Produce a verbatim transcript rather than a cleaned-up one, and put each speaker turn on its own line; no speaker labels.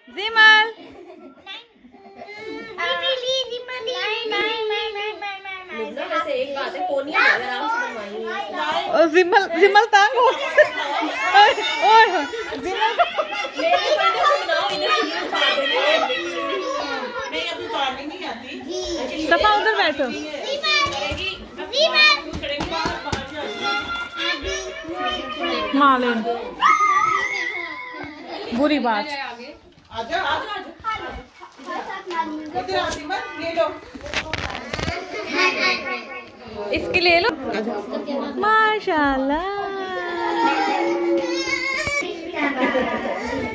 जिमल
वैसे एक बात है, पोनी आराम से बनवाएंगे।
और जिमल जिमल तांग हो ओए जिमल सफा उधर बैठो। मालेन बुरी बात। इसके ले लो। माशाल्लाह।